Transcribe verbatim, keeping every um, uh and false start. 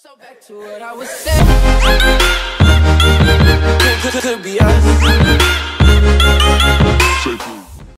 So back to what I was saying. Could, could, could be us.